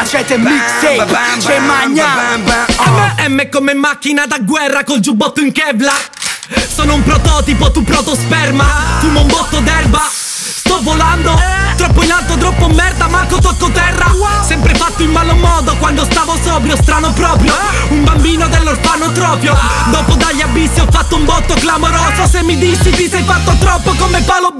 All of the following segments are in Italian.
Macete mixtape, c'è magna M come macchina da guerra col giubbotto in Kevlar. Sono un prototipo, tu protosperma. Fumo un botto d'erba, sto volando troppo in alto, troppo merda, manco tocco terra. Sempre fatto in malo modo quando stavo sobrio, strano proprio. Un bambino dell'orfanotrofio. Dopo dagli abissi ho fatto un botto clamoroso. Se mi dissi ti sei fatto troppo come palo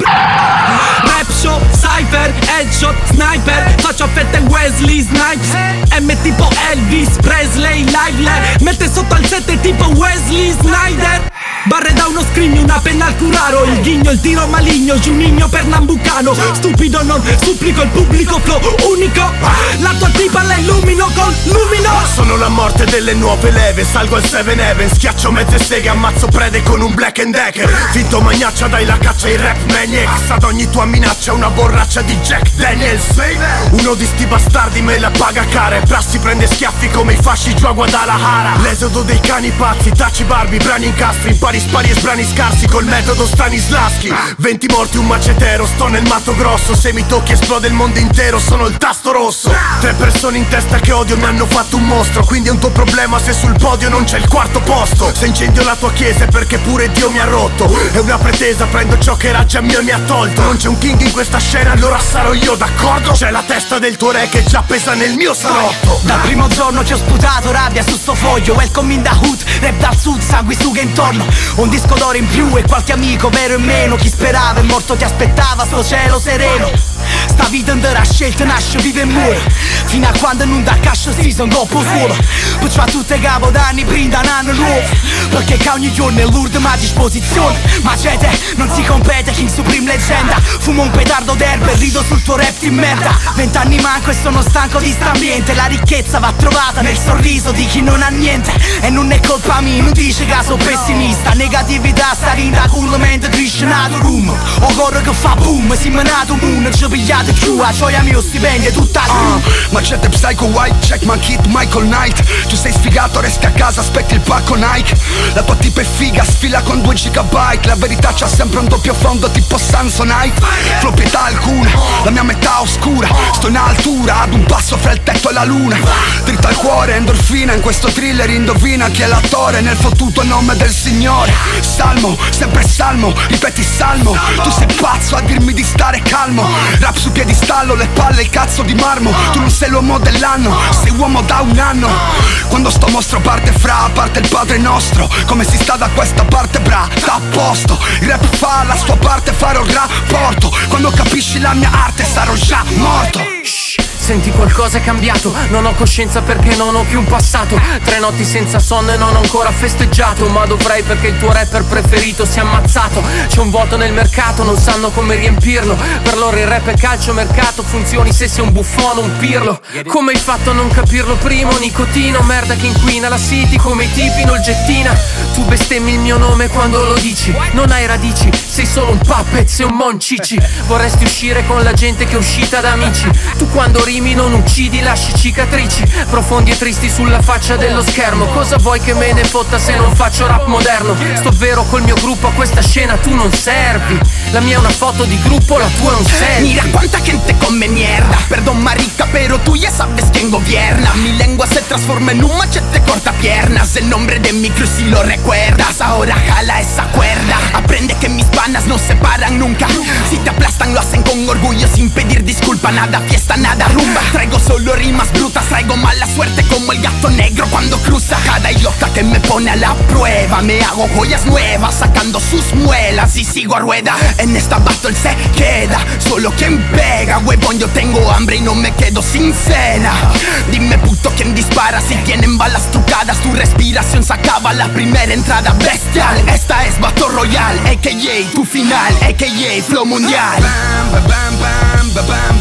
rap show, cypher, headshot, sniper. Faccio a fette Wesley Snipes. M tipo Elvis Presley, lively. Mette sotto al 7 tipo Wesley Snyder. Barre da uno scrigno, una penna al curaro. Il ghigno, il tiro maligno, Giunigno pernambucano. Stupido non supplico il pubblico flow unico. La tua tipa la illumino col lumino. Sono la morte delle nuove leve. Salgo al 7 Heaven, schiaccio mezze seghe, ammazzo prede con un Black and Decker. Finto magnaccia, dai la caccia ai rap maniacs. Ad ogni tua minaccia una borraccia di Jack Daniels. Uno di sti bastardi me la paga care. Prassi prende schiaffi come i fasci giù a Guadalajara. L'esodo dei cani pazzi, taci Barbie, brani incastri. Impari spari e sbrani scarsi col metodo Stanislavski. 20 morti, un macetero, sto nel matto grosso. Se mi tocchi esplode il mondo intero, sono il tasto rosso. 3 persone in testa che odio mi hanno fatto un mostro. Quindi è un tuo problema se sul podio non c'è il quarto posto. Se incendio la tua chiesa è perché pure Dio mi ha rotto. È una pretesa, prendo ciò che era già mio e mi ha tolto. Non c'è un king in questa scena, allora sarò io, d'accordo? C'è la testa del tuo re che già pesa nel mio salotto. Dal primo giorno ci ho sputato rabbia su sto foglio. Welcome in the hood, rap dal sud, sanguisuga intorno. Un disco d'oro in più e qualche amico vero e meno. Chi sperava è morto, ti aspettava sto cielo sereno. Sta vita andrà scelta, nasce, vive e muore. Fino a quando non da cascio season dopo solo. Perciò a tutte capodanni brinda un anno nuovo. Perché che ogni giorno è l'ultima disposizione. Macete, non si compete, King Supreme leggenda. Fumo un petardo d'erba e rido sul tuo rap di merda. 20 anni manco e sono stanco di st'ambiente. La ricchezza va trovata nel sorriso di chi non ha niente. E non è colpa mia, non dice che sono pessimista. Negatività sta rinda culo mentre trisce nato room. O corro che fa boom, si menato moon. Ci pigliate giù, a gioia mio stipendio tutta Macete Psycho White, check my kid Michael Knight. Tu sei sfigato, resti a casa, aspetti il pacco Nike. La tua tipa è figa, sfila con 2 GB. La verità c'ha sempre un doppio fondo tipo Samsonite. Proprietà alcuna, la mia metà oscura. Sto in altura, ad un passo fra il tetto e la luna. Dritta al cuore, endorfina, in questo thriller indovina chi è l'attore nel fottuto nome del Signore. Salmo, sempre salmo, ripeti salmo. Tu sei pazzo a dirmi di stare calmo. Rap su piedistallo, le palle, il cazzo di marmo. Tu non sei l'uomo dell'anno, sei uomo da un anno. Quando sto mostro parte parte il Padre nostro. Come si sta da questa parte bra, sta a posto. Il rap fa la sua parte, farò il rapporto. Quando capisci la mia arte sarò già morto. Senti, qualcosa è cambiato, non ho coscienza perché non ho più un passato. 3 notti senza sonno e non ho ancora festeggiato. Ma dovrei perché il tuo rapper preferito si è ammazzato. C'è un vuoto nel mercato, non sanno come riempirlo. Per loro il rap è calcio mercato, funzioni se sei un buffone, un pirlo. Come hai fatto a non capirlo prima? Nicotino, merda che inquina la city come i tipi in olgettina. Tu bestemmi il mio nome quando lo dici. Non hai radici, sei solo un puppet, sei un moncici. Vorresti uscire con la gente che è uscita da amici. Tu quando rimi non uccidi, lasci cicatrici profondi e tristi sulla faccia dello schermo. Cosa vuoi che me ne fotta se non faccio rap moderno? Sto vero col mio gruppo, a questa scena tu non servi. La mia è una foto di gruppo, la tua è un selfie. Mira cuánta gente come mierda. Perdón marica, pero tú ya sabes quién gobierna. Mi lengua se transforma en un machete corta piernas. El nombre de mi cruz si lo recuerdas. Ahora jala esa cuerda. Aprende que mis panas no se paran nunca. Si te aplastan lo hacen con orgullo sin pedir disculpa. Nada fiesta, nada rumba. Traigo solo rimas brutas, traigo mala suerte como el gato negro cuando cruza. Cada idiota que me pone a la prueba. Me hago joyas nuevas sacando sus muelas y sigo a rueda. En esta battle se queda solo quien pega. Huevón, yo tengo hambre y no me quedo sin cena. Dime puto quién dispara si tienen balas trucadas. Tu respiración se acaba la primera entrada bestial. Esta es Battle Royale, a.k.a. tu final, a.k.a. Flow Mundial. Bam, bam, bam, bam, bam.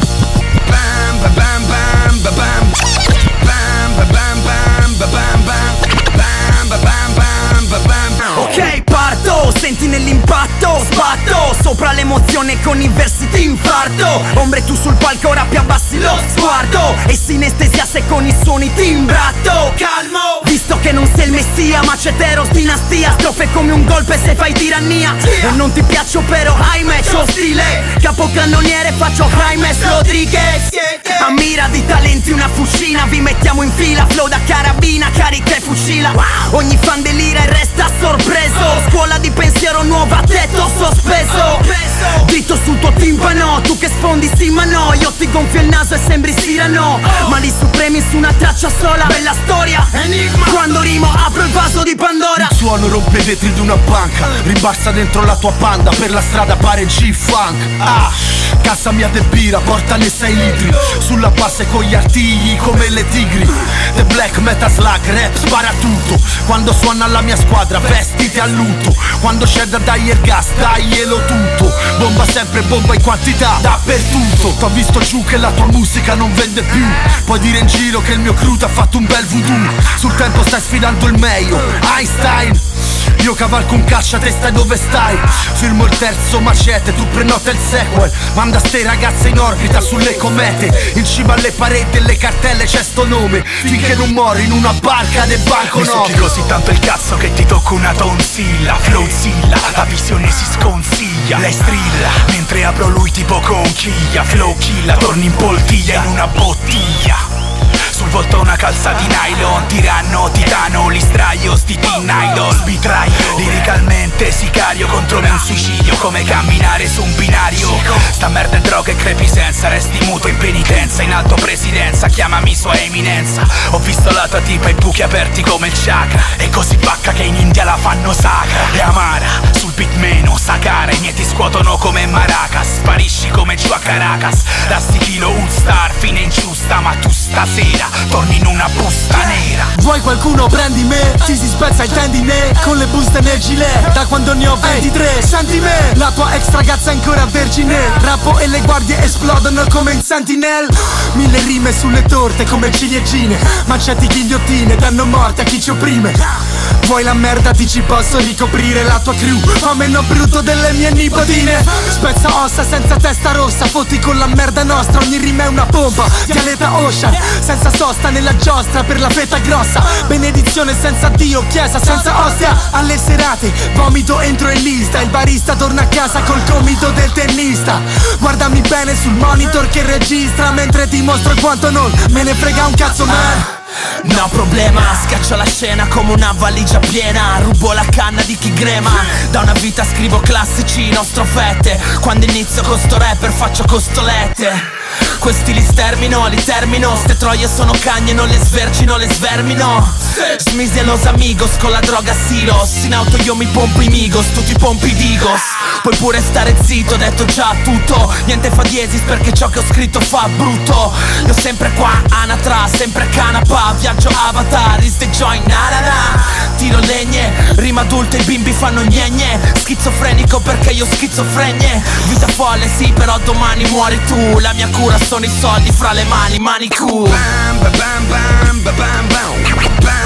Bam, bam, bam, bam, bam. Bam, bam, bam, bam, bam, bam. Bam, bam, bam, bam, bam. Ok, parto, senti nell'impatto. Sbatto sopra l'emozione con i versi ti infarto. Ombre tu sul palco, ora più abbassi lo sguardo. E sinestesia se con i suoni ti imbratto. Calmo, visto che non sei il messia, maceteros, dinastia. Strofe come un golpe se fai tirannia. E non ti piaccio però, ahimè, c'ho stile. Capocannoniere faccio Jaimes Rodriguez. A mira di talenti una fucina, vi mettiamo in fila. Flow da carabina, carica e fucila. Ogni fan delira e resta sorpreso. Scuola di pensiero nuova, tetto sospeso. Dritto sul tuo timpano, tu che sfondi sì ma no. Io ti gonfio il naso e sembri Sirano. Mali supremi su una traccia sola, bella storia. Enigma. Quando rimo apro il vaso di Pandora. Il suono rompe i vetri di una banca, ribarsa dentro la tua panda, per la strada pare G-Funk. Casa mia de birra, portane 6 litri. Sulla base con gli artigli come le tigri. The black metal slug, rap spara tutto. Quando suona la mia squadra, vestiti a lutto. Quando c'è da dare il gas, daglielo tutto. Bomba sempre, bomba in quantità, dappertutto. T'ho visto giù che la tua musica non vende più. Puoi dire in giro che il mio crew t'ha fatto un bel voodoo. Sul tempo stai sfidando il meglio, Einstein. Io cavalco un caccia, te stai dove stai. Firmo il terzo macete, tu prenota il sequel. Manda ste ragazze in orbita sulle comete. In cima alle pareti e le cartelle c'è sto nome. Finché non muori in una barca del banco, no. Mi succhi così tanto il cazzo che ti tocco una tonsilla. Flowzilla, la visione si sconsiglia. Lei strilla, mentre apro lui tipo conchiglia. Flow killa, torni in poltiglia in una bottiglia. Sul volto una calza di nylon, tiranno, titano, listraio, sti teen idol. Sbitraio, liricalmente sicario, contro me un suicidio, come camminare su un binario. Sta merda è droga e crepi senza, resti muto in penitenza, in alto presidenza, chiamami sua eminenza. Ho visto la tua tipa e buchi aperti come il chakra, e così bacca che in India la fanno sacra. E amara, sul beat meno, Sakara, i miei ti scuotono come maracas. Sparisci come giù a Caracas, da sti kilo un star, fine ingiusta, ma tu stasera torni in una busta nera. Vuoi qualcuno? Prendi me. Ti si spezza il tendine con le buste nel gilet. Da quando ne ho 23, senti me. La tua ex ragazza è ancora vergine. Rappo e le guardie esplodono come in Sentinel. 1000 rime sulle torte come ciliegine. Macetti, ghigliottine danno morte a chi ci opprime. Vuoi la merda? Ti ci posso ricoprire la tua crew. Fa meno brutto delle mie nipotine. Spezza ossa senza testa rossa. Fotti con la merda nostra. Ogni rima è una pompa. Dialetta Ocean. Senza sosta nella giostra per la fetta grossa. Benedizione senza Dio, chiesa senza ostia. Alle serate vomito entro in lista. Il barista torna a casa col gomito del tennista. Guardami bene sul monitor che registra, mentre ti mostro quanto non me ne frega un cazzo, man. No problema, scaccio la scena come una valigia piena. Rubo la canna di chi grema. Da una vita scrivo classici, nostrofette. Quando inizio con sto rapper faccio costolette. Questi li stermino, li termino. Ste troie sono cagne, non le svergino, le svermino. Smisi e los amigos con la droga silos. In auto io mi pompo i migos, tu ti pompi i digos. Puoi pure stare zitto, ho detto già tutto. Niente fa diesis perché ciò che ho scritto fa brutto. Io sempre qua, anatra, sempre canapa. Viaggio avatar, is the joint, na na na. Tiro legne, rima adulte, i bimbi fanno gne. Schizofrenico perché io schizofrenie. Vita folle sì, però domani muori tu. La mia cura sono i soldi fra le mani, mani cool. Bam, bam, bam, bam, bam, bam.